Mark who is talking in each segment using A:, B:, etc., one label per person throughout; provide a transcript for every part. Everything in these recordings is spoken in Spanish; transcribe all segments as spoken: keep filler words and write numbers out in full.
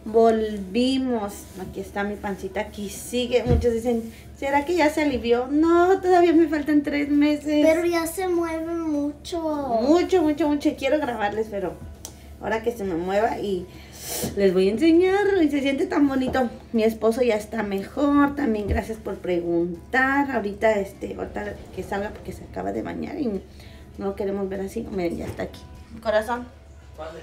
A: volvimos. Aquí está mi pancita, aquí sigue. Muchos dicen, ¿será que ya se alivió? No, todavía me faltan tres meses.
B: Pero ya se mueve mucho.
A: Mucho, mucho, mucho. Quiero grabarles, pero ahora que se me mueva y les voy a enseñar. Y se siente tan bonito. Mi esposo ya está mejor. También gracias por preguntar. Ahorita, este, ahorita que salga porque se acaba de bañar y no lo queremos ver así. Miren, ya está aquí. Corazón.
C: Vale.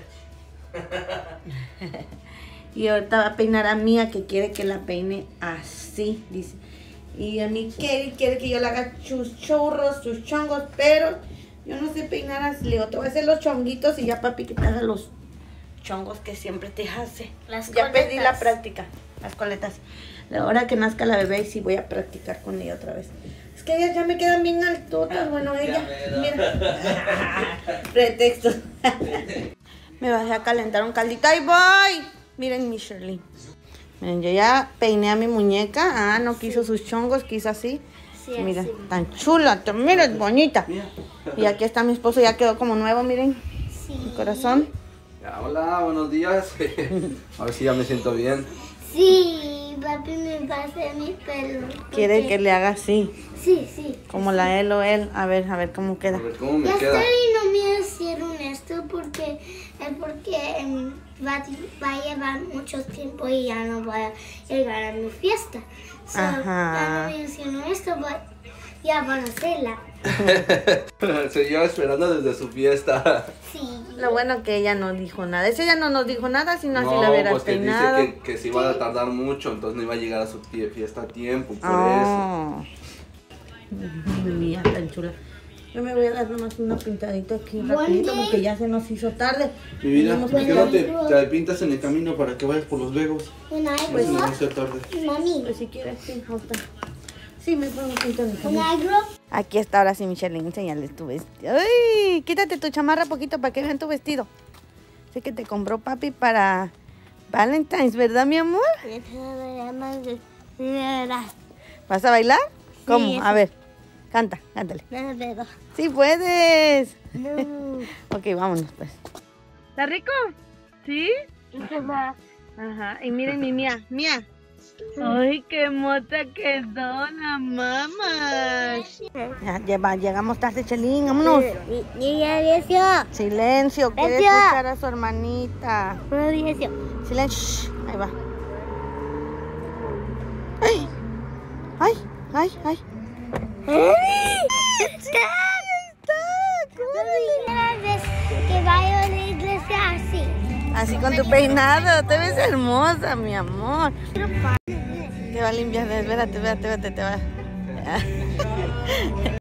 A: Y ahorita va a peinar a Mía, que quiere que la peine así, dice. Y a mí Kelly quiere que yo le haga sus churros, sus chongos, pero yo no sé peinar así. Le digo, te voy a hacer los chonguitos y ya papi que te haga los chongos que siempre te hace.
B: Las
A: ya
B: coletas.
A: perdí la práctica, las coletas. Ahora que nazca la bebé y sí voy a practicar con ella otra vez. Es que ellas ya me quedan bien altotas, bueno, ella, mira. Pretextos. Me bajé a calentar un caldito. ¡Ahí voy! Miren mi Shirley. Miren, yo ya peiné a mi muñeca. Ah, no quiso sí. sus chongos, quiso así.
B: Sí,
A: mira,
B: así.
A: tan chula. Mira, es bonita. Y aquí está mi esposo, ya quedó como nuevo, miren.
B: Sí.
A: Mi corazón.
C: Ya, hola, buenos días. A ver si ya me siento bien.
B: Sí, papi me va a hacer mi pelo.
A: Quiere
B: porque-
A: que le haga así.
B: Sí, sí.
A: Como la él o él. A ver, a ver cómo queda.
C: A ver cómo me
B: Ya
C: queda.
B: estoy no me hicieron esto porque es porque em, va, a- va a llevar mucho tiempo y ya no voy a llegar a mi fiesta. So,
A: Ajá.
B: ya no me hicieron esto, but ya van a hacerla.
C: Se lleva esperando desde su fiesta.
B: Sí.
A: Lo bueno que ella no dijo nada. Ese ya no nos dijo nada, sino así
C: No,
A: la hubiera
C: pues que
A: peinado.
C: dice que, que se iba a tardar mucho, entonces no iba a llegar a su fie- fiesta a tiempo, por
A: Oh. Mía, tan chula. Yo me voy a dar nomás una pintadita aquí rapidito
B: One day.
A: porque ya se nos hizo tarde.
C: eso. Mi vida,
A: Tenemos
C: ¿por
A: que
C: qué no te,
B: Bueno.
C: te pintas en el camino para que vayas por los legos?
B: When I
C: No se
B: grow
C: nos
B: up,
C: hace tarde.
B: mami,
A: Pues si quieres, sí, ahorita. Sí, me pongo pintar en el
B: when
A: camino.
B: I grow up,
A: Aquí está ahora sí, Michelle, enséñales tu vestido. ¡Ay! Quítate tu chamarra poquito para que vean tu vestido. Sé que te compró papi para Valentine's, ¿verdad, mi amor? ¿Vas a bailar? ¿Cómo?
B: Sí,
A: A ver, canta, cántale.
B: no veo.
A: ¡Sí puedes!
B: No.
A: Ok, vámonos pues. ¿Está rico? ¿Sí? Ajá, y miren mi Mía, Mía. ¡Ay, qué mota quedó la mamá! Ya, ya va, llegamos tarde, Chelín, vámonos.
B: Niña dieciocho.
A: Silencio, quiere
B: Silencio.
A: escuchar a su hermanita.
B: Uno dieciocho.
A: Silencio, shh, ahí va. ¡Ay! ¡Ay! ¡Ay! ¡Ay!
B: ¡Está! Primera vez que vaya a la iglesia así.
A: Así con tu peinado, te ves hermosa, mi amor. Te va a limpiar, espérate, espérate, espérate, te va.